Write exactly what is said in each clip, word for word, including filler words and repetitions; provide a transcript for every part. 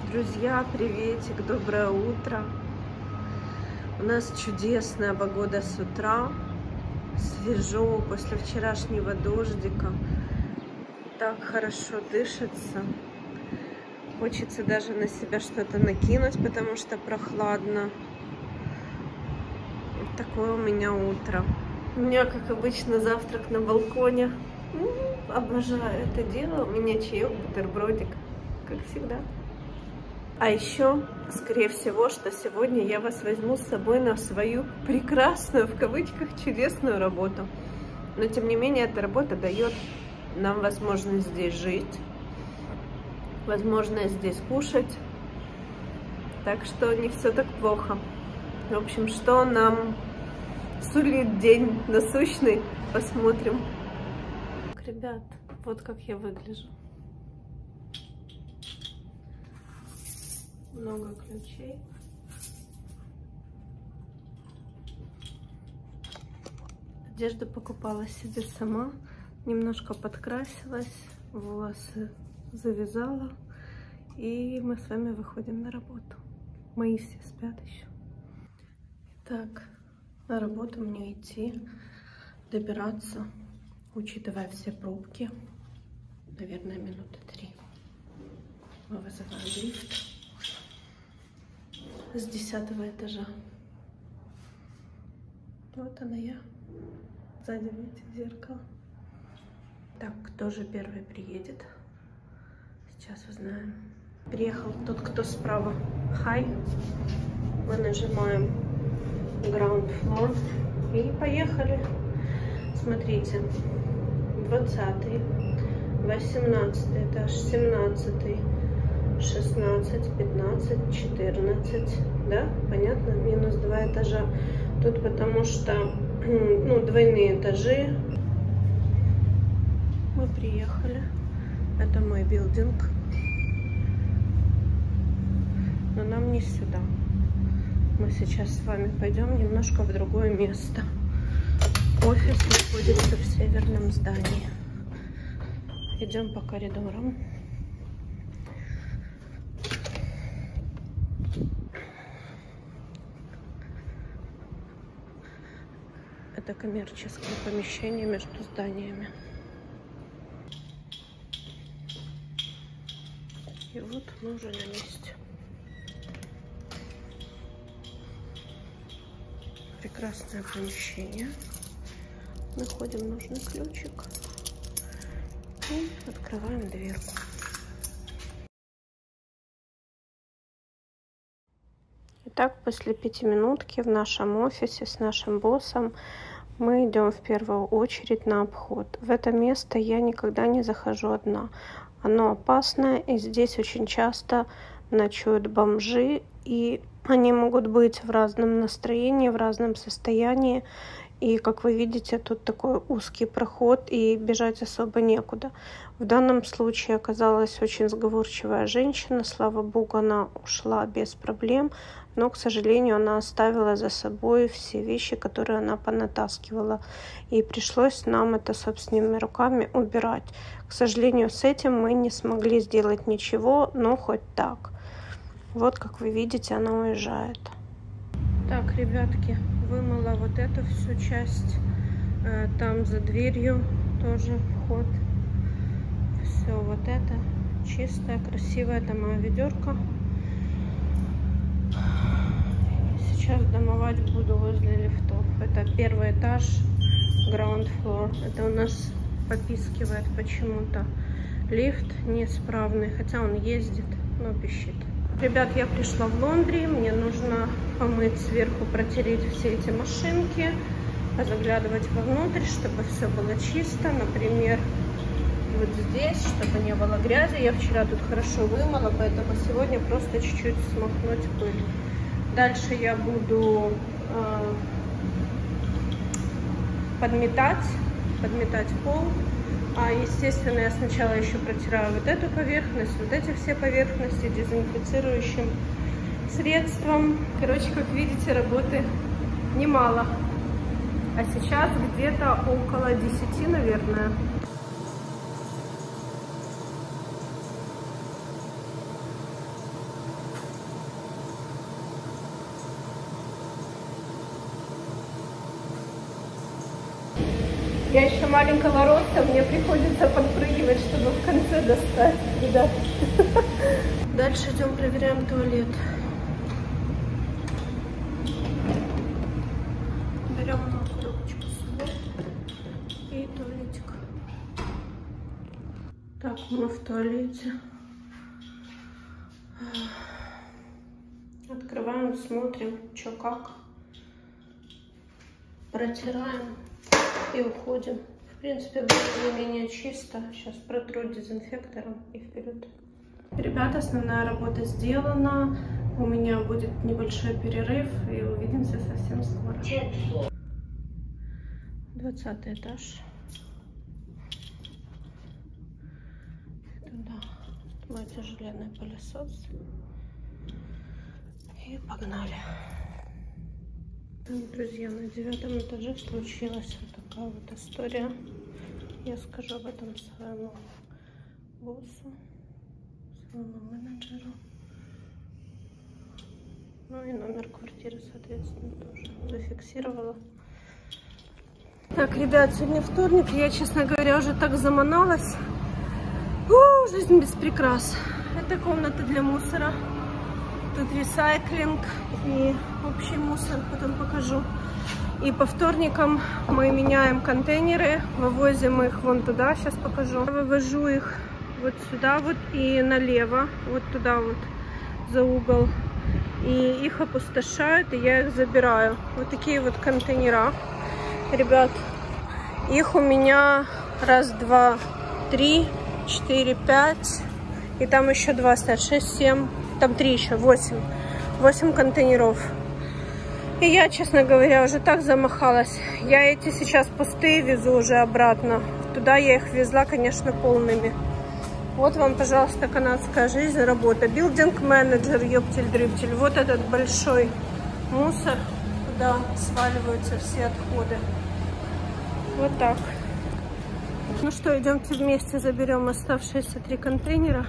Друзья, приветик, доброе утро. У нас чудесная погода с утра, свежо после вчерашнего дождика, так хорошо дышится. Хочется даже на себя что-то накинуть, потому что прохладно. Вот такое у меня утро. У меня, как обычно, завтрак на балконе. М-м, обожаю это дело. У меня чаек, бутербродик, как всегда. А еще, скорее всего, что сегодня я вас возьму с собой на свою прекрасную, в кавычках, чудесную работу. Но, тем не менее, эта работа дает нам возможность здесь жить, возможность здесь кушать. Так что не все так плохо. В общем, что нам сулит день насущный, посмотрим. Ребят, вот как я выгляжу. Много ключей. Одежду покупала себе сама. Немножко подкрасилась, волосы завязала. И мы с вами выходим на работу. Мои все спят еще. Так, на работу мне идти, добираться, учитывая все пробки. Наверное, минуты три. Мы вызываем лифт с десятого этажа. Вот она я. Сзади, видите, зеркало. Так, кто же первый приедет? Сейчас узнаем. Приехал тот, кто справа. Хай. Мы нажимаем ground floor и поехали. Смотрите. двадцатый, восемнадцатый этаж, семнадцатый. шестнадцать, пятнадцать, четырнадцать, да, понятно, минус два этажа. Тут потому что, ну, двойные этажи. Мы приехали, это мой билдинг, но нам не сюда. Мы сейчас с вами пойдем немножко в другое место. Офис находится в северном здании. Идем по коридорам. Это коммерческое помещение между зданиями. И вот мы уже на месте. Прекрасное помещение. Находим нужный ключик и открываем дверку. Итак, после пятиминутки в нашем офисе с нашим боссом мы идем в первую очередь на обход. В это место я никогда не захожу одна. Оно опасное, и здесь очень часто ночуют бомжи, и они могут быть в разном настроении, в разном состоянии. И, как вы видите, тут такой узкий проход, и бежать особо некуда. В данном случае оказалась очень сговорчивая женщина. Слава богу, она ушла без проблем. Но, к сожалению, она оставила за собой все вещи, которые она понатаскивала. И пришлось нам это собственными руками убирать. К сожалению, с этим мы не смогли сделать ничего, но хоть так. Вот, как вы видите, она уезжает. Так, ребятки, вымыла вот эту всю часть. Там за дверью тоже вход. Все вот это чистое, красивое. Это моя ведерко. Сейчас домовать буду возле лифтов. Это первый этаж, ground floor. Это у нас попискивает почему-то. Лифт неисправный, хотя он ездит, но пищит. Ребят, я пришла в лондри. Мне нужно помыть сверху, протереть все эти машинки, позаглядывать вовнутрь, чтобы все было чисто. Например, вот здесь, чтобы не было грязи. Я вчера тут хорошо вымыла, поэтому сегодня просто чуть-чуть смахнуть пыль. Дальше я буду э, подметать, подметать пол. А, естественно, я сначала еще протираю вот эту поверхность, вот эти все поверхности дезинфицирующим средством. Короче, как видите, работы немало. А сейчас где-то около десяти, наверное. Я еще маленького роста, мне приходится подпрыгивать, чтобы в конце достать, ребят. Дальше идем, проверяем туалет. Берем коробочку с собой и туалетик. Так, мы в туалете. Открываем, смотрим, что как. Протираем и уходим. В принципе, более-менее чисто. Сейчас протру дезинфектором и вперед. Ребята, основная работа сделана. У меня будет небольшой перерыв и увидимся совсем скоро. двадцатый этаж. Туда мой тяжеленный пылесос. И погнали. Друзья, на девятом этаже случилась вот такая вот история. Я скажу об этом своему боссу, своему менеджеру. Ну и номер квартиры, соответственно, тоже зафиксировала. Так, ребят, сегодня вторник. Я, честно говоря, уже так заманалась. У, жизнь без прикрас. Это комната для мусора. Тут ресайклинг и общий мусор, потом покажу. И по вторникам мы меняем контейнеры, вывозим их вон туда, сейчас покажу. Я вывожу их вот сюда вот и налево, вот туда вот за угол. И их опустошают, и я их забираю. Вот такие вот контейнера. Ребят, их у меня раз, два, три, четыре, пять. И там еще два стоят, шесть, семь. Там три еще, восемь. восемь контейнеров. И я, честно говоря, уже так замахалась. Я эти сейчас пустые везу уже обратно. Туда я их везла, конечно, полными. Вот вам, пожалуйста, канадская жизнь, работа. Билдинг-менеджер, ёптель-дрыптель. Вот этот большой мусор, куда сваливаются все отходы. Вот так. Ну что, идемте вместе заберем оставшиеся три контейнера.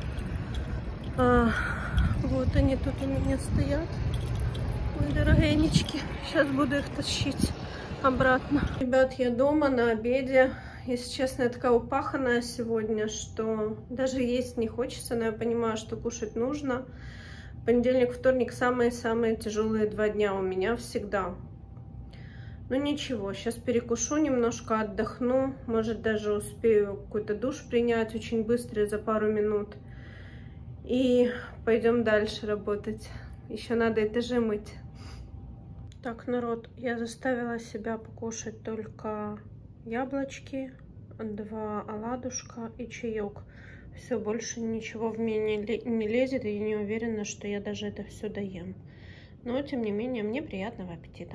А, вот они тут у меня стоят. Мои дорогенечки. Сейчас буду их тащить обратно. Ребят, я дома на обеде. Если честно, я такая упаханная сегодня, что даже есть не хочется, но я понимаю, что кушать нужно. Понедельник, вторник самые-самые тяжелые два дня у меня всегда. Ну ничего, сейчас перекушу немножко, отдохну. Может, даже успею какой-то душ принять очень быстро, за пару минут. И пойдем дальше работать. Еще надо этажи мыть. Так, народ, я заставила себя покушать только яблочки, два оладушка и чаек. Все, больше ничего в меня не лезет, и я не уверена, что я даже это все доем. Но, тем не менее, мне приятного аппетита.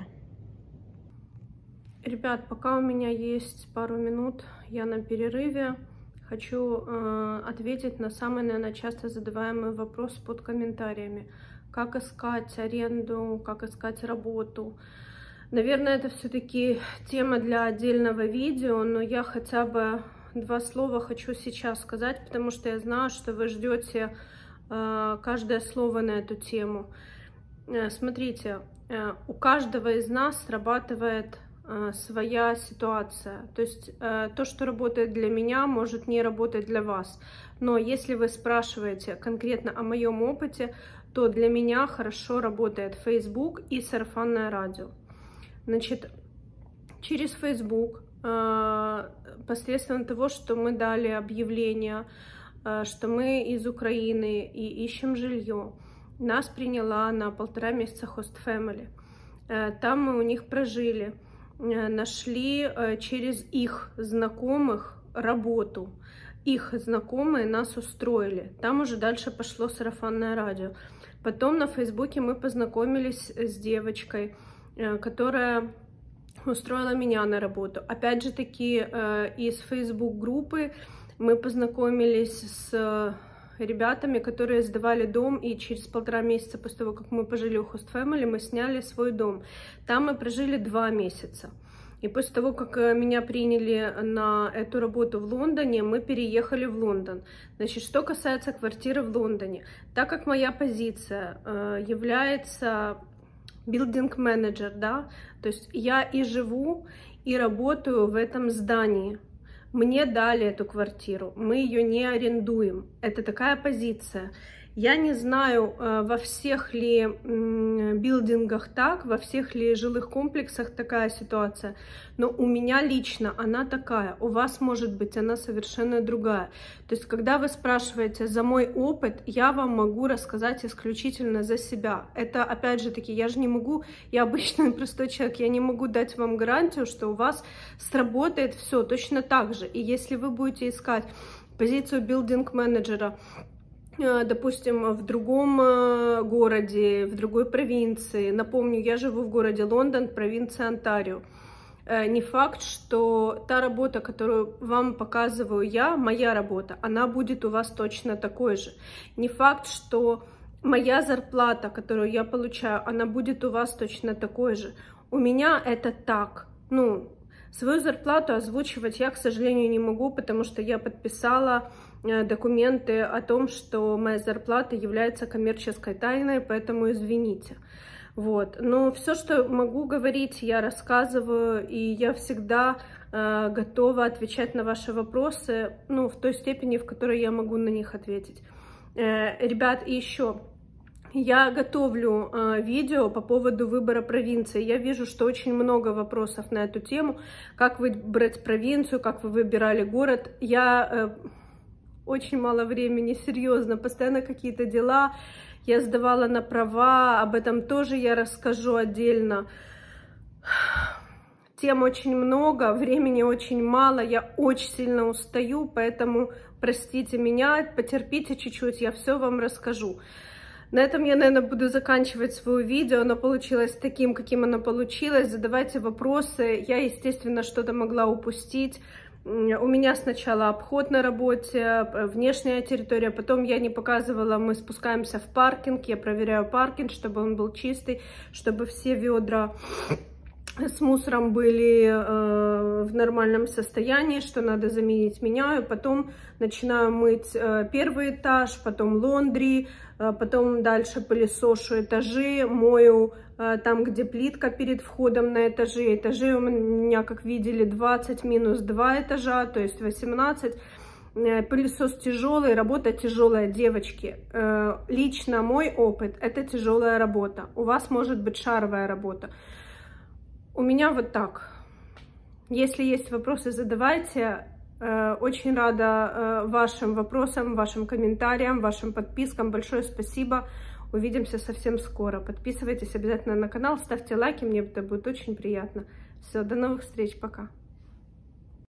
Ребят, пока у меня есть пару минут, я на перерыве. Хочу э, ответить на самый, наверное, часто задаваемый вопрос под комментариями. Как искать аренду, как искать работу. Наверное, это все-таки тема для отдельного видео, но я хотя бы два слова хочу сейчас сказать, потому что я знаю, что вы ждете э, каждое слово на эту тему. Э, смотрите, э, у каждого из нас срабатывает своя ситуация. То есть э, то, что работает для меня, может не работать для вас. Но если вы спрашиваете конкретно о моем опыте, то для меня хорошо работает Facebook и сарафанное радио. Значит, через Facebook, э, посредством того, что мы дали объявление, э, что мы из Украины и ищем жилье, нас приняла на полтора месяца Host Family. Э, там мы у них прожили. Нашли через их знакомых работу. Их знакомые нас устроили. Там уже дальше пошло сарафанное радио. Потом на Фейсбуке мы познакомились с девочкой, которая устроила меня на работу. Опять же таки из Фейсбук-группы мы познакомились с ребятами, которые сдавали дом, и через полтора месяца после того, как мы пожили у Host Family, мы сняли свой дом. Там мы прожили два месяца. И после того, как меня приняли на эту работу в Лондоне, мы переехали в Лондон. Значит, что касается квартиры в Лондоне, так как моя позиция э, является билдинг-менеджер, да, то есть я и живу, и работаю в этом здании. Мне дали эту квартиру, мы ее не арендуем. Это такая позиция. Я не знаю, во всех ли билдингах так, во всех ли жилых комплексах такая ситуация, но у меня лично она такая, у вас, может быть, она совершенно другая. То есть, когда вы спрашиваете за мой опыт, я вам могу рассказать исключительно за себя. Это, опять же таки, я же не могу, я обычный простой человек, я не могу дать вам гарантию, что у вас сработает все точно так же. И если вы будете искать позицию билдинг-менеджера, допустим, в другом городе, в другой провинции. Напомню, я живу в городе Лондон, провинция Онтарио. Не факт, что та работа, которую вам показываю я, моя работа, она будет у вас точно такой же. Не факт, что моя зарплата, которую я получаю, она будет у вас точно такой же. У меня это так. Ну, свою зарплату озвучивать я, к сожалению, не могу, потому что я подписала документы о том, что моя зарплата является коммерческой тайной, поэтому извините. Вот. Но все, что могу говорить, я рассказываю, и я всегда э, готова отвечать на ваши вопросы, ну, в той степени, в которой я могу на них ответить. Э, ребят, и еще... Я готовлю э, видео по поводу выбора провинции. Я вижу, что очень много вопросов на эту тему. Как выбрать провинцию, как вы выбирали город. Я э, очень мало времени, серьезно, постоянно какие-то дела. Я сдавала на права, об этом тоже я расскажу отдельно. Тем очень много, времени очень мало, я очень сильно устаю, поэтому простите меня, потерпите чуть-чуть, я все вам расскажу. На этом я, наверное, буду заканчивать свое видео. Оно получилось таким, каким оно получилось. Задавайте вопросы. Я, естественно, что-то могла упустить. У меня сначала обход на работе, внешняя территория. Потом я не показывала, мы спускаемся в паркинг. Я проверяю паркинг, чтобы он был чистый, чтобы все ведра с мусором были э, в нормальном состоянии, что надо заменить, меняю. Потом начинаю мыть э, первый этаж, потом лондри, э, потом дальше пылесошу этажи, мою э, там, где плитка перед входом на этажи. Этажи у меня, как видели, двадцать минус два этажа, то есть восемнадцать. Э, пылесос тяжелый, работа тяжелая, девочки. Э, лично мой опыт — это тяжелая работа. У вас может быть шаровая работа. У меня вот так. Если есть вопросы, задавайте. Очень рада вашим вопросам, вашим комментариям, вашим подпискам. Большое спасибо. Увидимся совсем скоро. Подписывайтесь обязательно на канал, ставьте лайки, мне это будет очень приятно. Все, до новых встреч, пока.